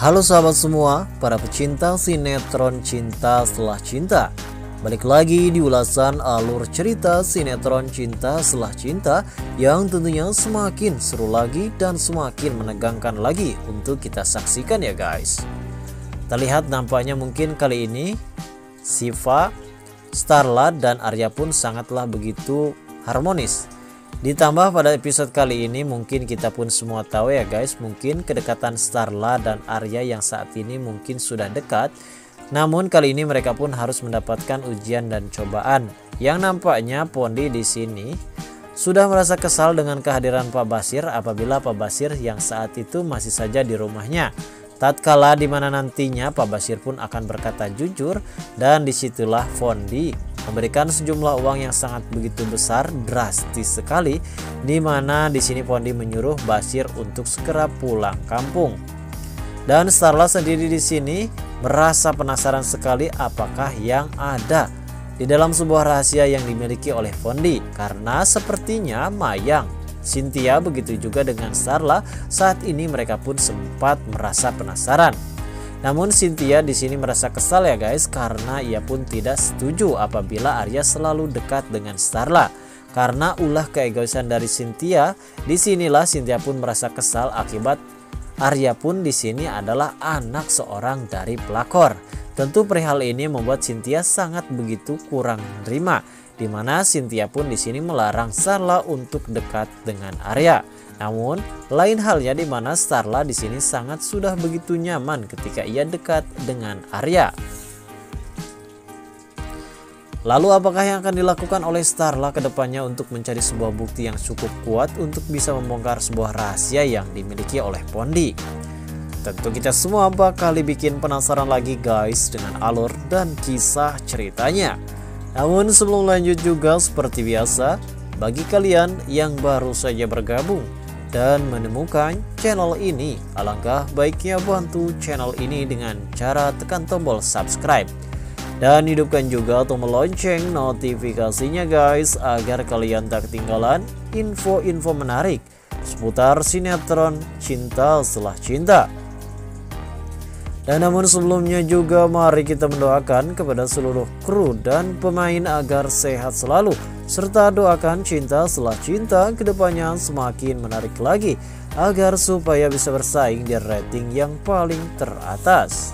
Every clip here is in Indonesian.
Halo sahabat semua, para pecinta sinetron Cinta Setelah Cinta. Balik lagi di ulasan alur cerita sinetron Cinta Setelah Cinta yang tentunya semakin seru lagi dan semakin menegangkan lagi untuk kita saksikan ya guys. Terlihat nampaknya mungkin kali ini Syifa, Starla dan Arya pun sangatlah begitu harmonis. Ditambah pada episode kali ini mungkin kita pun semua tahu ya guys, mungkin kedekatan Starla dan Arya yang saat ini mungkin sudah dekat. Namun kali ini mereka pun harus mendapatkan ujian dan cobaan. Yang nampaknya Pondy di sini sudah merasa kesal dengan kehadiran Pak Bashir apabila Pak Bashir yang saat itu masih saja di rumahnya. Tatkala dimana nantinya Pak Bashir pun akan berkata jujur, dan disitulah Pondy memberikan sejumlah uang yang sangat begitu besar, drastis sekali, dimana di sini Pondy menyuruh Bashir untuk segera pulang kampung. Dan Starla sendiri di sini merasa penasaran sekali apakah yang ada di dalam sebuah rahasia yang dimiliki oleh Pondy, karena sepertinya Mayang, Cynthia begitu juga dengan Starla saat ini mereka pun sempat merasa penasaran. Namun Cynthia di sini merasa kesal ya guys, karena ia pun tidak setuju apabila Arya selalu dekat dengan Starla. Karena ulah keegoisan dari Cynthia, disinilah Cynthia pun merasa kesal akibat Arya pun di sini adalah anak seorang dari pelakor. Tentu perihal ini membuat Cynthia sangat begitu kurang menerima, di mana Cynthia pun di sini melarang Starla untuk dekat dengan Arya. Namun lain halnya di mana Starla di sini sangat sudah begitu nyaman ketika ia dekat dengan Arya. Lalu apakah yang akan dilakukan oleh Starla ke depannya untuk mencari sebuah bukti yang cukup kuat untuk bisa membongkar sebuah rahasia yang dimiliki oleh Pondy? Tentu kita semua bakal dibikin penasaran lagi guys dengan alur dan kisah ceritanya. Namun sebelum lanjut juga seperti biasa, bagi kalian yang baru saja bergabung dan menemukan channel ini, alangkah baiknya bantu channel ini dengan cara tekan tombol subscribe dan hidupkan juga tombol lonceng notifikasinya guys, agar kalian tak ketinggalan info-info menarik seputar sinetron Cinta Setelah Cinta. Dan namun sebelumnya juga mari kita mendoakan kepada seluruh kru dan pemain agar sehat selalu, serta doakan Cinta Setelah Cinta kedepannya semakin menarik lagi agar supaya bisa bersaing di rating yang paling teratas.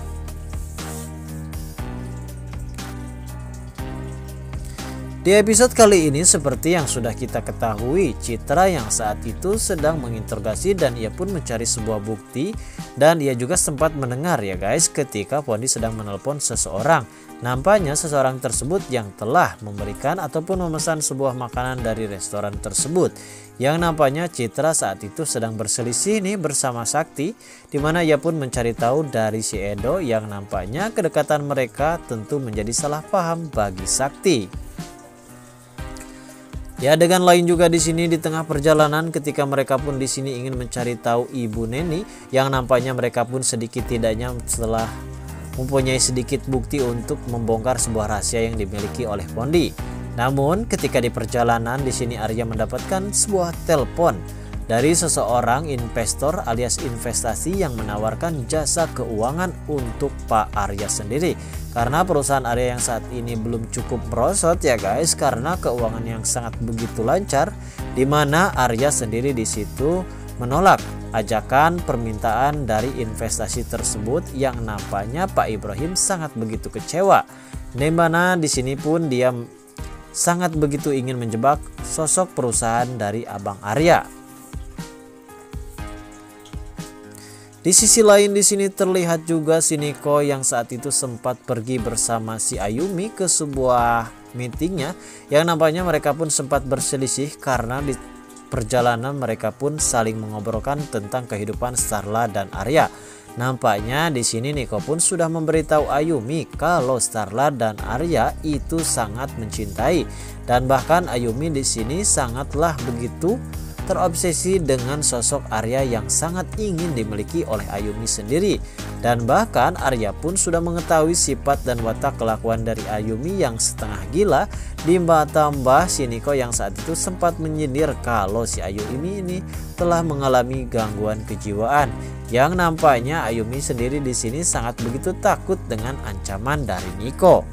Di episode kali ini seperti yang sudah kita ketahui, Citra yang saat itu sedang menginterogasi dan ia pun mencari sebuah bukti, dan ia juga sempat mendengar ya guys ketika Pondy sedang menelpon seseorang. Nampaknya seseorang tersebut yang telah memberikan ataupun memesan sebuah makanan dari restoran tersebut, yang nampaknya Citra saat itu sedang berselisih nih bersama Sakti, dimana ia pun mencari tahu dari si Edo yang nampaknya kedekatan mereka tentu menjadi salah paham bagi Sakti. Ya, dengan lain juga di sini di tengah perjalanan ketika mereka pun di sini ingin mencari tahu Ibu Neni, yang nampaknya mereka pun sedikit tidaknya setelah mempunyai sedikit bukti untuk membongkar sebuah rahasia yang dimiliki oleh Pondy. Namun ketika di perjalanan di sini Arya mendapatkan sebuah telepon dari seseorang investor alias investasi yang menawarkan jasa keuangan untuk Pak Arya sendiri. Karena perusahaan Arya yang saat ini belum cukup merosot ya guys, karena keuangan yang sangat begitu lancar, dimana Arya sendiri di situ menolak ajakan permintaan dari investasi tersebut, yang nampaknya Pak Ibrahim sangat begitu kecewa. Dimana di sini pun dia sangat begitu ingin menjebak sosok perusahaan dari Abang Arya. Di sisi lain di sini terlihat juga si Niko yang saat itu sempat pergi bersama si Ayumi ke sebuah meetingnya, yang nampaknya mereka pun sempat berselisih karena di perjalanan mereka pun saling mengobrolkan tentang kehidupan Starla dan Arya. Nampaknya di sini Niko pun sudah memberitahu Ayumi kalau Starla dan Arya itu sangat mencintai, dan bahkan Ayumi di sini sangatlah begitu terobsesi dengan sosok Arya yang sangat ingin dimiliki oleh Ayumi sendiri. Dan bahkan Arya pun sudah mengetahui sifat dan watak kelakuan dari Ayumi yang setengah gila, ditambah si Nico yang saat itu sempat menyindir kalau si Ayumi ini telah mengalami gangguan kejiwaan. Yang nampaknya Ayumi sendiri di sini sangat begitu takut dengan ancaman dari Nico.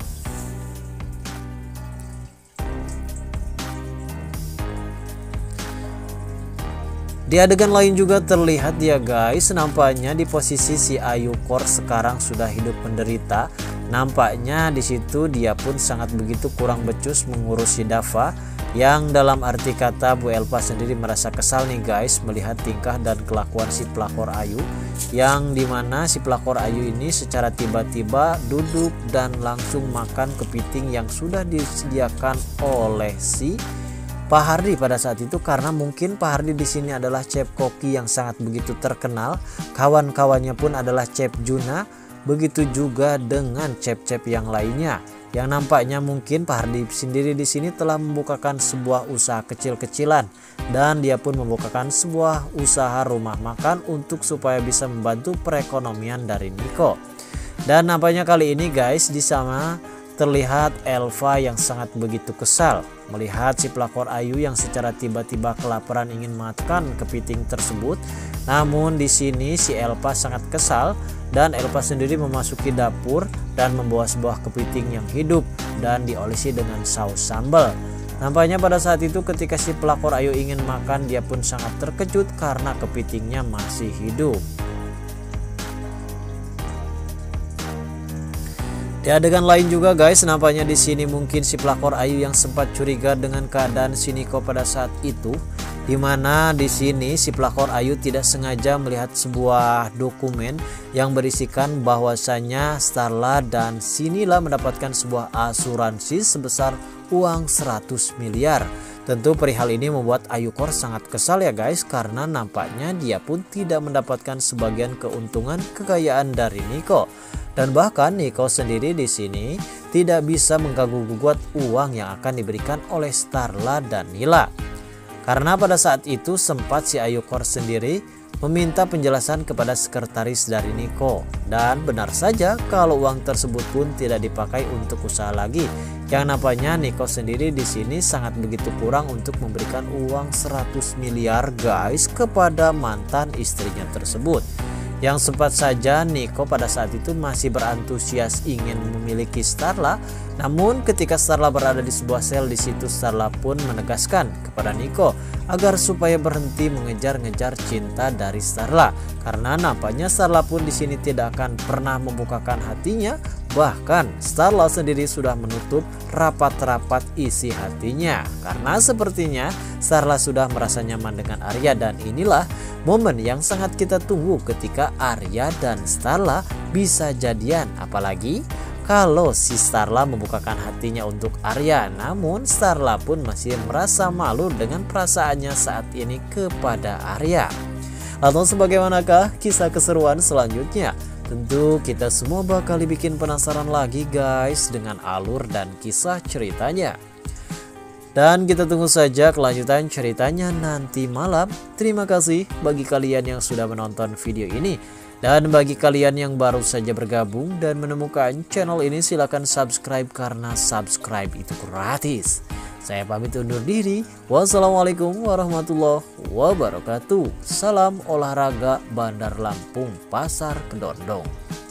Di adegan lain juga terlihat ya guys, nampaknya di posisi si Ayu Kor sekarang sudah hidup menderita. Nampaknya di situ dia pun sangat begitu kurang becus mengurus si Dava, yang dalam arti kata Bu Elva sendiri merasa kesal nih guys melihat tingkah dan kelakuan si pelakor Ayu, yang dimana si pelakor Ayu ini secara tiba-tiba duduk dan langsung makan kepiting yang sudah disediakan oleh si Pak Hardi pada saat itu, karena mungkin Pak Hardi di sini adalah chef koki yang sangat begitu terkenal. Kawan-kawannya pun adalah chef Juna, begitu juga dengan chef-chef yang lainnya. Yang nampaknya mungkin Pak Hardi sendiri di sini telah membukakan sebuah usaha kecil-kecilan, dan dia pun membukakan sebuah usaha rumah makan untuk supaya bisa membantu perekonomian dari Nico. Dan nampaknya kali ini guys di sana terlihat Elva yang sangat begitu kesal melihat si pelakor Ayu yang secara tiba-tiba kelaparan ingin makan kepiting tersebut. Namun di sini si Elva sangat kesal dan Elva sendiri memasuki dapur dan membawa sebuah kepiting yang hidup dan diolesi dengan saus sambal. Nampaknya pada saat itu ketika si pelakor Ayu ingin makan, dia pun sangat terkejut karena kepitingnya masih hidup. Di adegan lain juga guys, nampaknya di sini mungkin si pelakor Ayu yang sempat curiga dengan keadaan si Nico pada saat itu, dimana di sini si pelakor Ayu tidak sengaja melihat sebuah dokumen yang berisikan bahwasanya Starla dan Sinila mendapatkan sebuah asuransi sebesar uang 100 miliar. Tentu perihal ini membuat Ayu Kor sangat kesal ya guys, karena nampaknya dia pun tidak mendapatkan sebagian keuntungan kekayaan dari Nico. Dan bahkan Nico sendiri di sini tidak bisa mengganggu-gugat uang yang akan diberikan oleh Starla dan Nila. Karena pada saat itu sempat si Ayu Kor sendiri meminta penjelasan kepada sekretaris dari Nico. Dan benar saja kalau uang tersebut pun tidak dipakai untuk usaha lagi. Yang nampaknya Nico sendiri di sini sangat begitu kurang untuk memberikan uang 100 miliar guys kepada mantan istrinya tersebut. Yang sempat saja Nico pada saat itu masih berantusias ingin memiliki Starla, namun ketika Starla berada di sebuah sel di situ, Starla pun menegaskan kepada Nico agar supaya berhenti mengejar-ngejar cinta dari Starla, karena nampaknya Starla pun di sini tidak akan pernah membukakan hatinya. Bahkan Starla sendiri sudah menutup rapat-rapat isi hatinya, karena sepertinya Starla sudah merasa nyaman dengan Arya. Dan inilah momen yang sangat kita tunggu ketika Arya dan Starla bisa jadian. Apalagi kalau si Starla membukakan hatinya untuk Arya, namun Starla pun masih merasa malu dengan perasaannya saat ini kepada Arya. Lalu sebagaimanakah kisah keseruan selanjutnya? Tentu kita semua bakal dibikin penasaran lagi guys dengan alur dan kisah ceritanya. Dan kita tunggu saja kelanjutan ceritanya nanti malam. Terima kasih bagi kalian yang sudah menonton video ini. Dan bagi kalian yang baru saja bergabung dan menemukan channel ini, silahkan subscribe karena subscribe itu gratis. Saya pamit undur diri. Wassalamualaikum warahmatullahi wabarakatuh. Salam olahraga Bandar Lampung Pasar Kedondong.